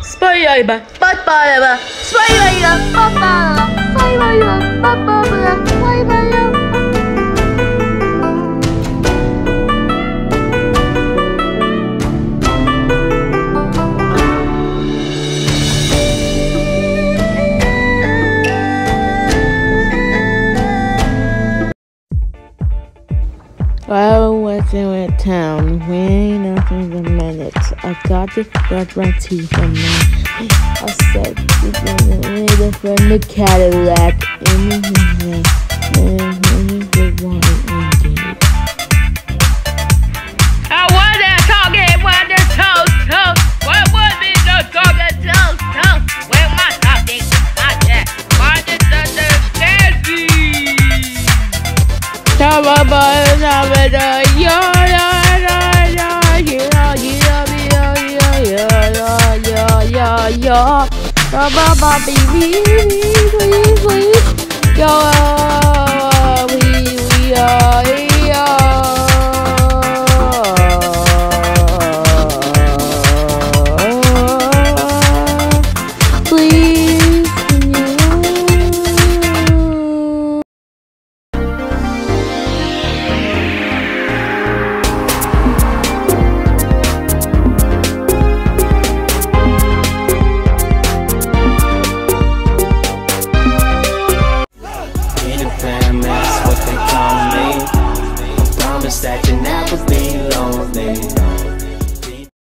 Spoiler, spoiler, spoiler, I was in town, weighing up in the minutes. I got to brush my teeth and then I said, "You're from the Cadillac." And the water indeed. I was there talking, what the toast. What was it, the talking toast? Where my talking? I said, why did the fancy? Yo,